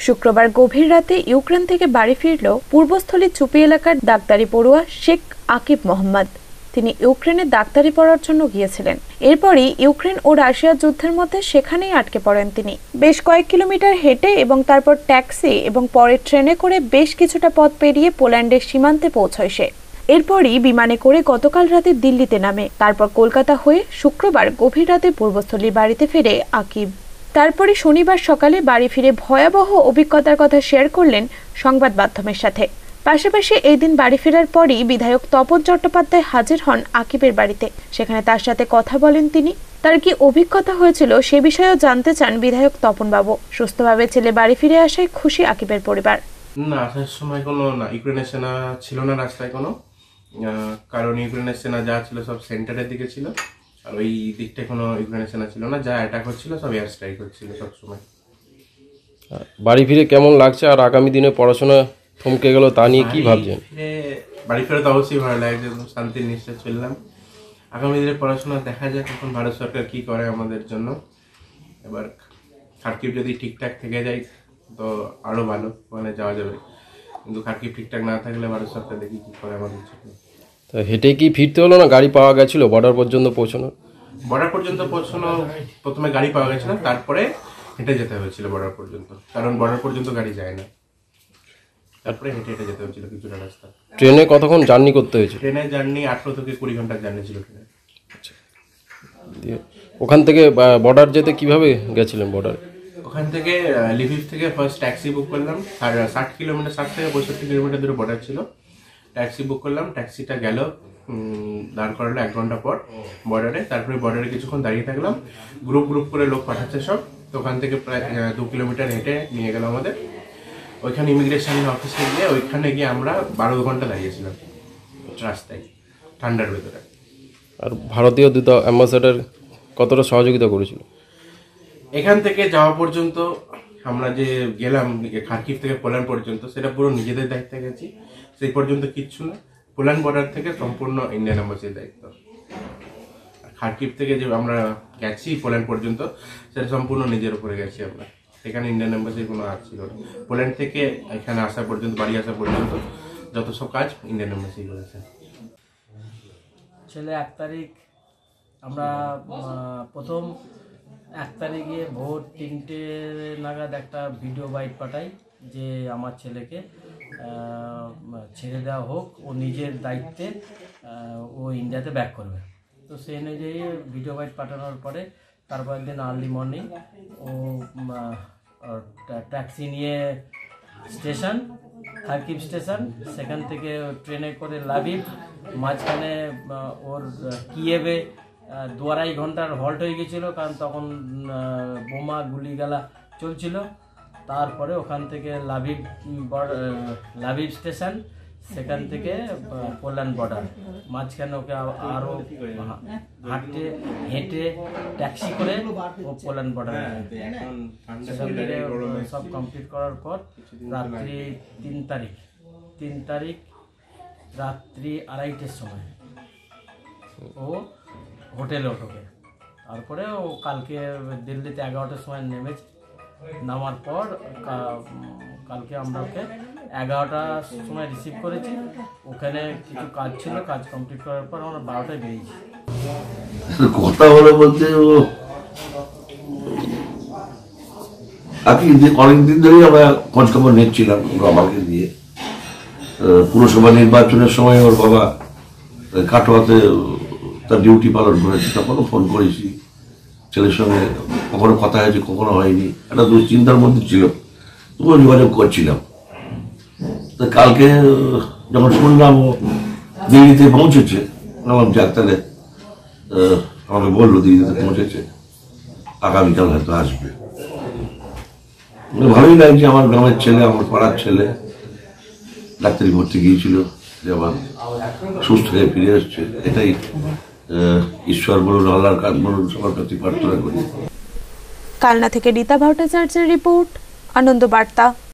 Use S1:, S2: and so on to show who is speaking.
S1: শুক্রবার গভীর রাতে ইউক্রেন থেকে বাড়ি ফিরল পূর্বস্থলী চুপি এলাকার ডাক্তারি পড়ুয়া শেখ আকিব মোহাম্মদ। তিনি ইউক্রেনে ডাক্তারি পড়ার জন্য গিয়েছিলেন। এরপরই ইউক্রেন ও রাশিয়ার যুদ্ধের মধ্যে সেখানেই আটকে পড়েন তিনি। বেশ কয়েক কিলোমিটার হেঁটে এবং তারপর ট্যাক্সি এবং পরে ট্রেনে করে বেশ কিছুটা পথ পেরিয়ে পোল্যান্ডের সীমান্তে পৌঁছয় সে। এরপরই বিমানে করে গতকাল রাতে দিল্লিতে নামে। তারপর কলকাতা হয়ে শুক্রবার গভীর রাতে পূর্বস্থলীর বাড়িতে ফেরে আকিব। তারপরে শনিবার সকালে বাড়ি ফিরে ভয়াবহ অভিজ্ঞতার কথা শেয়ার করলেন সংবাদ মাধ্যমের সাথে। পাশাপাশি এই দিন বাড়ি ফেরার পরই বিধায়ক তপন চট্টোপাধ্যায় হাজির হন আকিবের বাড়িতে। সেখানে তার সাথে কথা বলেন তিনি। তার কি অভিজ্ঞতা হয়েছিল সে বিষয়েও জানতে চান বিধায়ক তপনবাবু। সুস্থভাবে ছেলে বাড়ি ফিরে আসায় খুশি আকিবের পরিবার।
S2: না, আসার সময় কোনো না ইউক্রেনের সেনা ছিল না রাস্তায় কোনো, কারণ ইউক্রেনের সেনা যা ছিল সব সেন্টারের দিকে ছিল, আর ওই দিকটা কোনো ইউক্রেনের সেনা ছিল না। যা অ্যাটাক হচ্ছিল সব এয়ার স্ট্রাইক হচ্ছিল সব সময়।
S3: বাড়ি ফিরে কেমন লাগছে আর আগামী দিনে পড়াশোনা থমকে গেল তা নিয়ে কি ভাবছেন?
S2: বাড়ি ফিরে তো অবশ্যই ভালো লাগছে, শান্তির নিঃশ্বাস চললাম। আগামী দিনে পড়াশোনা দেখা যাক এখন ভারত সরকার কি করে আমাদের জন্য। এবার খার্কিভ যদি ঠিকঠাক থেকে যায় তো আরো ভালো, মানে যাওয়া যাবে, কিন্তু খার্কিভ ঠিকঠাক না থাকলে ভারত সরকার দেখি কি করে আমাদের জন্য।
S3: তো হেঁটে কি ফিরতে হলো না গাড়ি পাওয়া গেছিল বর্ডার পর্যন্ত পৌঁছানো?
S2: বর্ডার পর্যন্ত পৌঁছানো প্রথমে গাড়ি পাওয়া গেছিল, তারপরে হেঁটে যেতে হয়েছিল বর্ডার পর্যন্ত, কারণ বর্ডার পর্যন্ত গাড়ি যায় না। তারপরে হেঁটে হেঁটে যেতে হয়েছিল কিছুটা রাস্তা।
S3: ট্রেনে কতক্ষণ জার্নি করতে হয়েছে?
S2: ট্রেনে জার্নি 18 থেকে 20 ঘন্টার জার্নি ছিল ট্রেনে।
S3: ওখান থেকে বর্ডার যেতে কিভাবে গেছিলেন বর্ডারে?
S2: ওখান থেকে লিভিভ থেকে ফার্স্ট ট্যাক্সি বুক করলাম। 60 কিলোমিটার 60 থেকে 65 কিলোমিটার দূরে বর্ডার ছিল। ট্যাক্সি বুক করলাম, ট্যাক্সিটা গেল, দাঁড় করালো 1 ঘন্টা পর বর্ডারে। তারপরে বর্ডারে কিছুক্ষণ দাঁড়িয়ে থাকলাম, গ্রুপ গ্রুপ করে লোক পাঠাচ্ছে সব। তো ওখান থেকে প্রায় 2 কিলোমিটার হেঁটে নিয়ে গেল আমাদের ওইখানে ইমিগ্রেশন অফিসে গিয়ে। ওইখানে গিয়ে আমরা 12 ঘন্টা দাঁড়িয়েছিলাম রাস্তায় ঠান্ডার ভেতরে।
S3: আর ভারতীয় দূত অ্যাম্বাসেডার কতটা সহযোগিতা করেছিল?
S2: এখান থেকে যাওয়া পর্যন্ত আমরা যে গেলাম খার্কিভ থেকে পোল্যান্ড পর্যন্ত, সেটা পুরো নিজেদের দায়িত্বে গেছি। সেই পর্যন্ত কিচ্ছু না, পোল্যান্ড বর্ডার থেকে সম্পূর্ণ ইন্ডিয়ান এম্বাসির দায়িত্ব। খার্কিভ থেকে যে আমরা গেছি পোল্যান্ড পর্যন্ত, সেটা সম্পূর্ণ নিজের উপরে গেছি আমরা। এখানে ইন্ডিয়ান এম্বাসির কোনো হাত ছিল না। পোল্যান্ড থেকে এখানে আসা পর্যন্ত, বাড়ি আসা পর্যন্ত যত সব কাজ ইন্ডিয়ান এম্বাসি করেছে।
S4: ছেলে 1 তারিখ আমরা প্রথম 1 তারিখে ভোর 3টে নাগাদ একটা ভিডিও বাইট পাঠাই যে আমার ছেলেকে ছেড়ে দেওয়া হোক, ও নিজের দায়িত্বে ও ইন্ডিয়াতে ব্যাক করবে। তো সেই অনুযায়ী ভিডিও বাইট পাঠানোর পরে তারপর দিন আর্লি মর্নিং ও ট্যাক্সি নিয়ে স্টেশন, খার্কিভ স্টেশন, সেখান থেকে ট্রেনে করে লাভিভ, মাঝখানে ওর কিয়েভে 2-2.5 ঘন্টার হল্ট হয়ে গেছিল, কারণ তখন বোমা গুলিগালা চলছিল। তারপরে ওখান থেকে লাভিভ স্টেশন, সেখান থেকে পোল্যান্ড বর্ডার, মাঝখানে ওকে আরও হাঁটতে হেঁটে ট্যাক্সি করে ও পোল্যান্ড বর্ডার সেখান থেকে সব কমপ্লিট করার পর রাত্রি 3 তারিখ রাত্রি 2:30টার সময় ও হোটেলে ওঠে। তারপরে ও কালকে দিল্লিতে 11টার সময় নেমেছে। নামার পর কালকে আমরা ওকে 11টার সময় রিসিভ করেছি। ওখানে কিছু কাজ ছিল, কাজ কমপ্লিট করার পর আমরা 12টায় বেরিয়েছি।
S5: কথা বলে বলতে ও অনেকদিন ধরেই আমরা খোঁজখবর নিচ্ছিলাম বাবাকে দিয়ে। পুরসভা নির্বাচনের সময় ওর বাবা কাটোয়াতে তার ডিউটি পালন করেছে, তখনও ফোন করেছি। ছেলের সঙ্গে কখনো কথা হয়েছে, কখনো হয়নি, একটা দুশ্চিন্তার মধ্যে ছিল, তবুও যোগাযোগ করছিলাম। তো কালকে যখন শুনলাম ও দিল্লিতে পৌঁছেছে, বললাম যাক তাহলে, আমাকে বললো দিল্লিতে পৌঁছেছে, আগামীকাল হয়তো আসবে। ভালোই লাগছে, আমার গ্রামের ছেলে, আমার পাড়ার ছেলে ডাক্তারি ভর্তি গিয়েছিল, যে আবার সুস্থ হয়ে ফিরে আসছে। এটাই ঈশ্বর বলুন, আল্লাহর কাজ বলুন, সবার কাছে প্রার্থনা করি।
S1: কালনা থেকে রীতা ভট্টাচার্যের রিপোর্ট, আনন্দবার্তা।